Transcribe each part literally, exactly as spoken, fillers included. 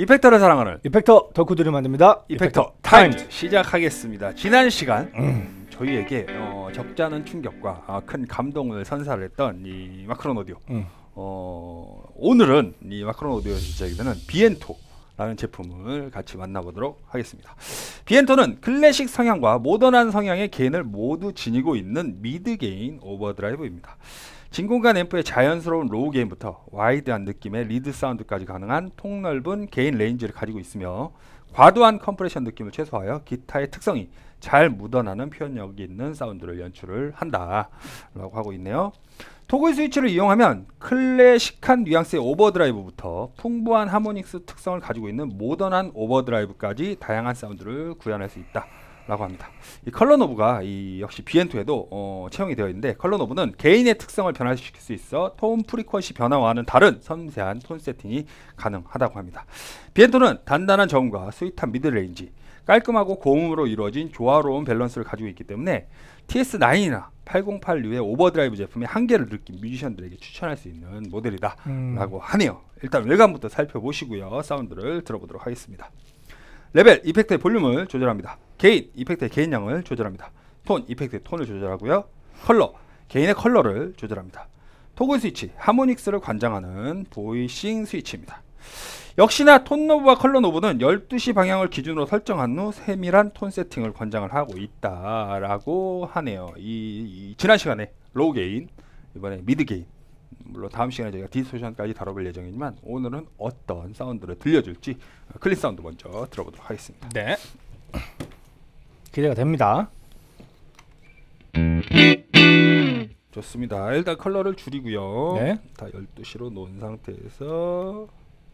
이펙터를 사랑하는 이펙터 덕후들이 만듭니다. 이펙터, 이펙터 타임즈. 타임즈 시작하겠습니다. 지난 시간 음. 저희에게 어, 적잖은 충격과 어, 큰 감동을 선사를 했던 이 마크론 오디오. 음. 어, 오늘은 이 마크론 오디오에서 시작이 되는 비엔토라는 제품을 같이 만나보도록 하겠습니다. 비엔토는 클래식 성향과 모던한 성향의 게인을 모두 지니고 있는 미드 게인 오버드라이브입니다. 진공관 앰프의 자연스러운 로우 게인부터 와이드한 느낌의 리드 사운드까지 가능한 폭넓은 게인 레인지를 가지고 있으며 과도한 컴프레션 느낌을 최소화하여 기타의 특성이 잘 묻어나는 표현력이 있는 사운드를 연출을 한다 라고 하고 있네요. 토글 스위치를 이용하면 클래식한 뉘앙스의 오버드라이브부터 풍부한 하모닉스 특성을 가지고 있는 모던한 오버드라이브까지 다양한 사운드를 구현할 수 있다 라고 합니다. 이 컬러 노브가 이 역시 비엔토에도 어, 채용이 되어 있는데, 컬러 노브는 개인의 특성을 변화시킬 수 있어 톤 프리퀀시 변화와는 다른 섬세한 톤 세팅이 가능하다고 합니다. 비엔토는 단단한 저음과 스윗한 미드 레인지, 깔끔하고 고음으로 이루어진 조화로운 밸런스를 가지고 있기 때문에 티에스 나인이나 팔공팔육의 오버드라이브 제품의 한계를 느낀 뮤지션들에게 추천할 수 있는 모델이다 음. 라고 하네요. 일단 외관부터 살펴보시고요, 사운드를 들어보도록 하겠습니다. 레벨, 이펙트의 볼륨을 조절합니다. 게인, 이펙트의 게인량을 조절합니다. 톤, 이펙트의 톤을 조절하고요. 컬러, 게인의 컬러를 조절합니다. 토글 스위치, 하모닉스를 관장하는 보이싱 스위치입니다. 역시나 톤 노브와 컬러 노브는 열두 시 방향을 기준으로 설정한 후 세밀한 톤 세팅을 관장을 하고 있다라고 하네요. 이, 이 지난 시간에 로우 게인, 이번에 미드 게인, 물론 다음 시간에 저희가 디스토션까지 다뤄볼 예정이지만 오늘은 어떤 사운드를 들려줄지 클린 사운드 먼저 들어보도록 하겠습니다. 네, 기대가 됩니다. 좋습니다. 일단 컬러를 줄이고요. 네. 다 열두 시로 놓은 상태에서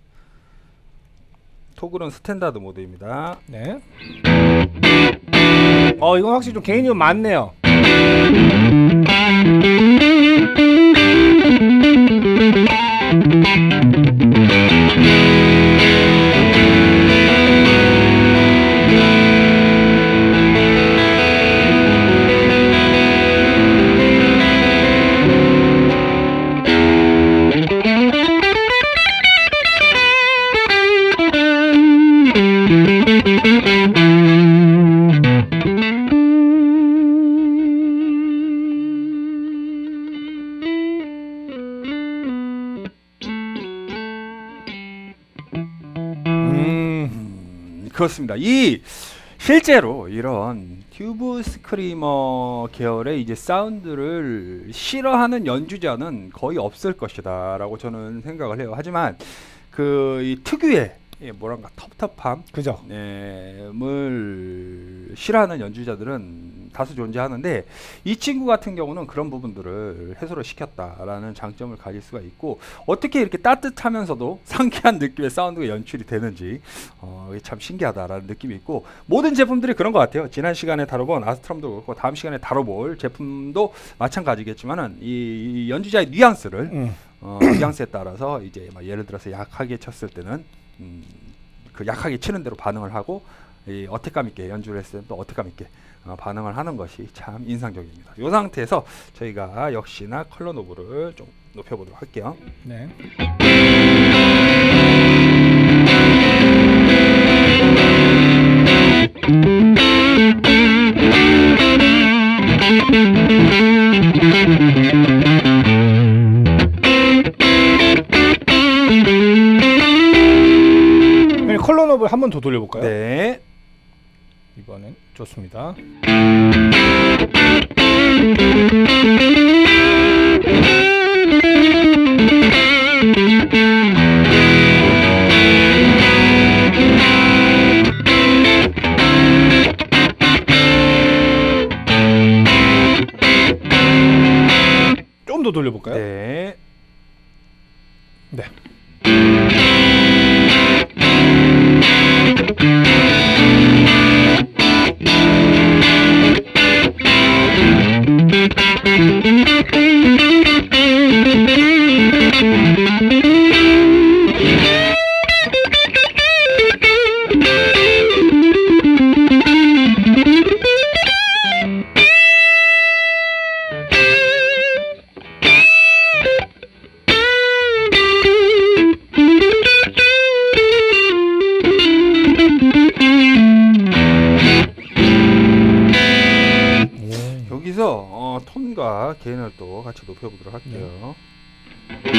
토글은 스탠다드 모드입니다. 네. 어, 이건 확실히 좀 개인이 좀 많네요. 그렇습니다. 이 실제로 이런 튜브 스크리머 계열의 이제 사운드를 싫어하는 연주자는 거의 없을 것이다 라고 저는 생각을 해요. 하지만 그 이 특유의 예, 뭐랄까 텁텁함, 그죠? 예, 물 싫어하는 연주자들은 다수 존재하는데, 이 친구 같은 경우는 그런 부분들을 해소를 시켰다라는 장점을 가질 수가 있고, 어떻게 이렇게 따뜻하면서도 상쾌한 느낌의 사운드가 연출이 되는지 어, 참 신기하다라는 느낌이 있고, 모든 제품들이 그런 것 같아요. 지난 시간에 다뤄본 아스트럼도 그렇고 다음 시간에 다뤄볼 제품도 마찬가지겠지만은 이, 이 연주자의 뉘앙스를 음. 어, 뉘앙스에 따라서 이제 막 예를 들어서 약하게 쳤을 때는 음, 그 약하게 치는 대로 반응을 하고, 이 어택감 있게 연주를 했을 때 또 어택감 있게 어, 반응을 하는 것이 참 인상적입니다. 이 상태에서 저희가 역시나 컬러 노브를 좀 높여보도록 할게요. 네. 컬러 노브를 한 번 더 돌려볼까요? 네. 이번엔 좋습니다. 좀 더 돌려볼까요? 네. 네. Thank you. 자, 게인을 또 같이 높여보도록 할게요. 네.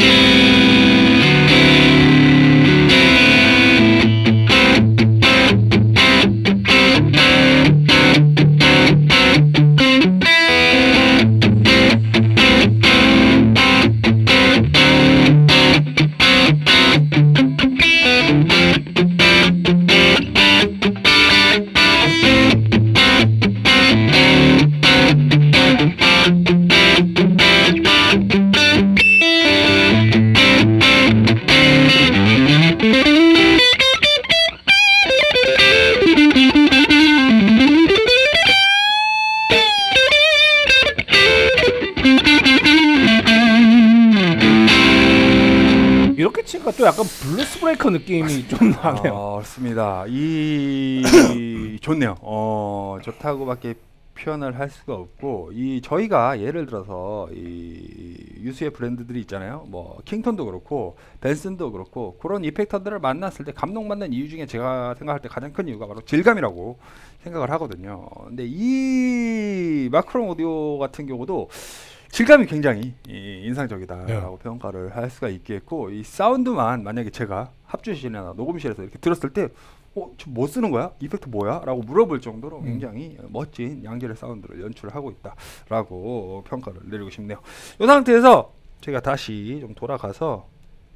또 약간 블루스 브레이커 느낌이 좀 나네요. 어, 그렇습니다. 이 좋네요. 어, 좋다고밖에 표현을 할 수가 없고, 이 저희가 예를 들어서 이 유수의 브랜드들이 있잖아요. 뭐 킹톤도 그렇고 벤슨도 그렇고 그런 이펙터들을 만났을 때 감동받는 이유 중에 제가 생각할 때 가장 큰 이유가 바로 질감이라고 생각을 하거든요. 근데 이 마크론 오디오 같은 경우도 질감이 굉장히 이, 인상적이다라고 네. 평가를 할 수가 있겠고, 이 사운드만 만약에 제가 합주실이나 녹음실에서 이렇게 들었을 때 어? 지금 뭐 쓰는 거야? 이펙트 뭐야? 라고 물어볼 정도로 음. 굉장히 멋진 양질의 사운드를 연출하고 있다라고 평가를 내리고 싶네요. 이 상태에서 제가 다시 좀 돌아가서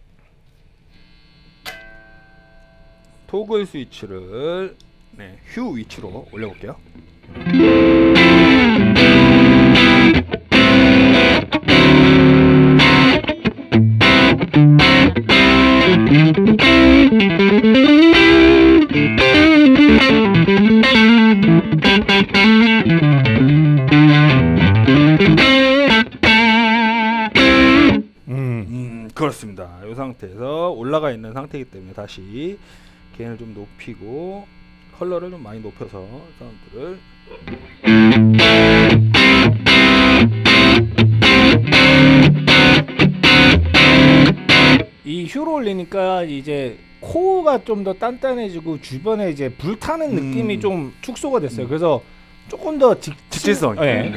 토글 스위치를 네, 휴 위치로 올려볼게요. 음, 그렇습니다. 이 상태에서 올라가 있는 상태이기 때문에 다시 게인을 좀 높이고 컬러를 좀 많이 높여서 사운드를 이 휴로 올리니까 이제 코어가 좀 더 단단해지고 주변에 이제 불타는 음. 느낌이 좀 축소가 됐어요. 음. 그래서 조금 더 직, 직질성. 네.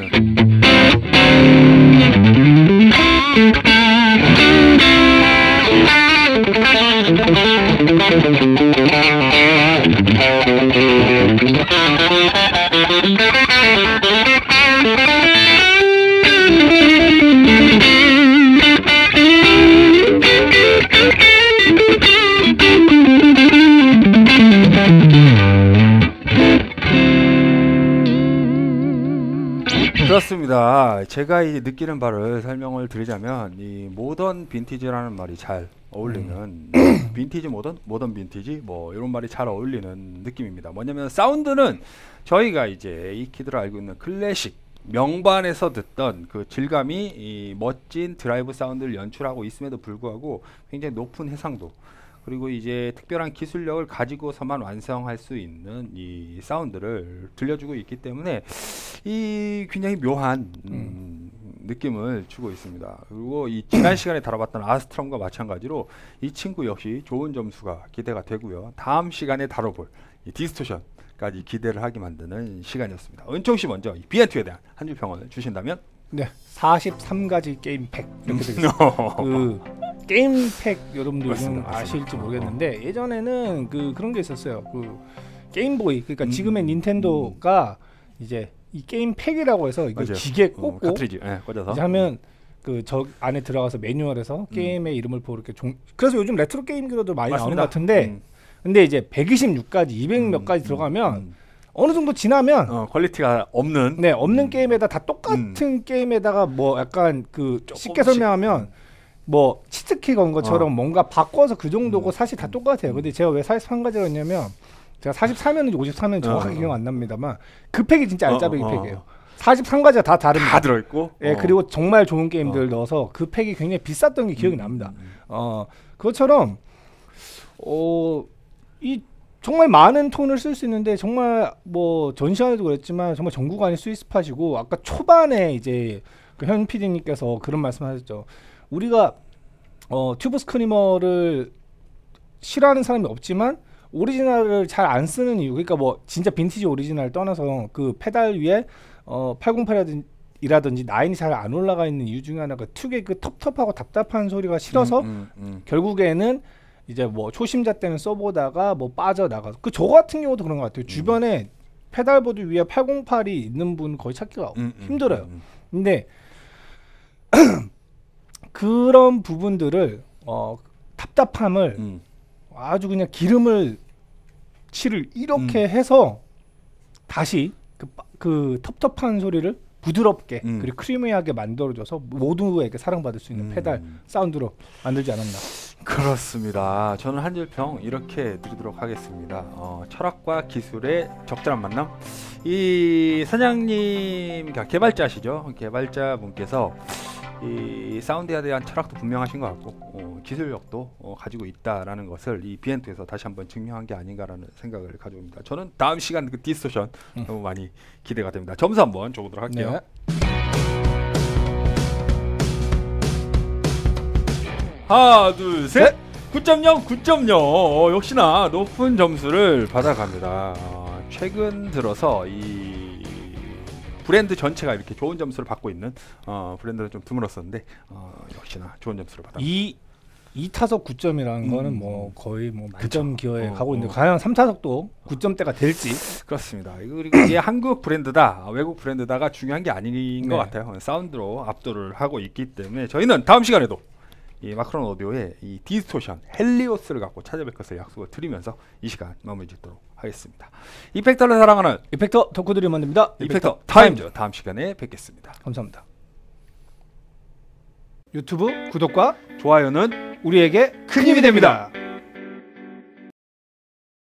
그렇습니다. 제가 이 느끼는 바를 설명을 드리자면 이 모던 빈티지라는 말이 잘 어울리는 음. 빈티지 모던, 모던 빈티지 뭐 이런 말이 잘 어울리는 느낌입니다. 뭐냐면 사운드는 저희가 이제 이 키드를 알고 있는 클래식 명반에서 듣던 그 질감이 이 멋진 드라이브 사운드를 연출하고 있음에도 불구하고 굉장히 높은 해상도, 그리고 이제 특별한 기술력을 가지고서만 완성할 수 있는 이 사운드를 들려주고 있기 때문에 이 굉장히 묘한 음, 음. 느낌을 주고 있습니다. 그리고 이 지난 시간에 다뤄봤던 아스트럼과 마찬가지로 이 친구 역시 좋은 점수가 기대가 되고요. 다음 시간에 다뤄볼 이 디스토션까지 기대를 하게 만드는 시간이었습니다. 은총씨 먼저 이 비엔투에 대한 한 줄 평을 주신다면? 네, 사십삼 가지 게임 팩 이렇게 되겠습니다. 그 게임 팩 여러분들 좀 아실지 모르겠는데 어. 예전에는 그 그런 게 있었어요. 그 게임보이, 그러니까 음. 지금의 닌텐도가 음. 이제 이 게임 팩이라고 해서 이거 기계 꽂고 어, 카트리지 네, 꽂아서 이제 하면 그 저 안에 들어가서 매뉴얼에서 음. 게임의 이름을 보고 이렇게 종... 그래서 요즘 레트로 게임기로도 많이 맞습니다. 나오는 것 같은데 음. 근데 이제 백이십육 가지, 이백 몇 가지 음. 들어가면 음. 어느 정도 지나면 어, 퀄리티가 없는 네 없는 음. 게임에다 다 똑같은 음. 게임에다가 뭐 약간 그 쉽게 설명하면 뭐 치트키 건 것처럼 어. 뭔가 바꿔서 그 정도고 음. 사실 다 똑같아요. 근데 제가 왜 사십삼 가지를 했냐면 제가 사십사면인지 오십사면 정확하게 어. 기억 안 납니다만 그 팩이 진짜 알짜배기 어, 어. 팩이에요. 사십삼 가지가 다 다릅니다. 다 들어있고 예, 어. 그리고 정말 좋은 게임들 어. 넣어서 그 팩이 굉장히 비쌌던 게 기억이 음. 납니다. 어, 그것처럼 어, 이 정말 많은 톤을 쓸 수 있는데 정말 뭐 전 시간에도 그랬지만 정말 전 구간이 스윗스팟이고, 아까 초반에 이제 그 현 피디님께서 그런 말씀하셨죠. 우리가 어, 튜브 스크리머를 싫어하는 사람이 없지만 오리지널을 잘 안 쓰는 이유, 그러니까 뭐 진짜 빈티지 오리지널 떠나서 그 페달 위에 어, 팔공팔이라든지 에잇이라든지 나인이 잘 안 올라가 있는 이유 중에 하나가 특유의 그 텁텁하고 답답한 소리가 싫어서 음, 음, 음. 결국에는 이제 뭐 초심자 때는 써보다가 뭐 빠져나가서 그 저 같은 경우도 그런 것 같아요. 음. 주변에 페달보드 위에 팔공팔이 있는 분 거의 찾기가 음, 힘들어요. 음, 음. 근데 그런 부분들을 어, 답답함을 음. 아주 그냥 기름을 칠을 이렇게 음. 해서 다시 그, 그 텁텁한 소리를 부드럽게 음. 그리고 크리미하게 만들어줘서 모두에게 사랑받을 수 있는 음. 페달 사운드로 만들지 않았나. 그렇습니다. 저는 한줄평 이렇게 드리도록 하겠습니다. 어, 철학과 기술의 적절한 만남. 이 사장님, 그러니까 개발자시죠. 개발자분께서 이 사운드에 대한 철학도 분명하신 것 같고 어, 기술력도 어, 가지고 있다라는 것을 이 비엔투에서 다시 한번 증명한 게 아닌가라는 생각을 가져옵니다. 저는 다음 시간 그 디스토션 음. 너무 많이 기대가 됩니다. 점수 한번 줘보도록 할게요. 네. 하나 둘 셋 구 점 영 구 점 영 어, 역시나 높은 점수를 받아갑니다. 어, 최근 들어서 이 브랜드 전체가 이렇게 좋은 점수를 받고 있는 어, 브랜드는 좀 드물었었는데 어, 역시나 좋은 점수를 받아. 이 이 타석 구 점이라는 음, 거는 뭐 거의 뭐 만점 기여에 어, 가고 있는데 어. 과연 삼 타석도 구 점대가 될지. 그렇습니다. 그리고 이게 한국 브랜드다 외국 브랜드다가 중요한 게 아닌 네. 것 같아요. 사운드로 압도를 하고 있기 때문에 저희는 다음 시간에도 이 마크론 오디오의 이 디스토션 헬리오스를 갖고 찾아뵐 것을 약속을 드리면서 이 시간 마무리 짓도록 하겠습니다. 이펙터를 사랑하는 이펙터 덕후들이 만듭니다. 이펙터, 이펙터 타임즈. 다음 시간에 뵙겠습니다. 감사합니다. 유튜브 구독과 좋아요는 우리에게 큰 힘이 됩니다.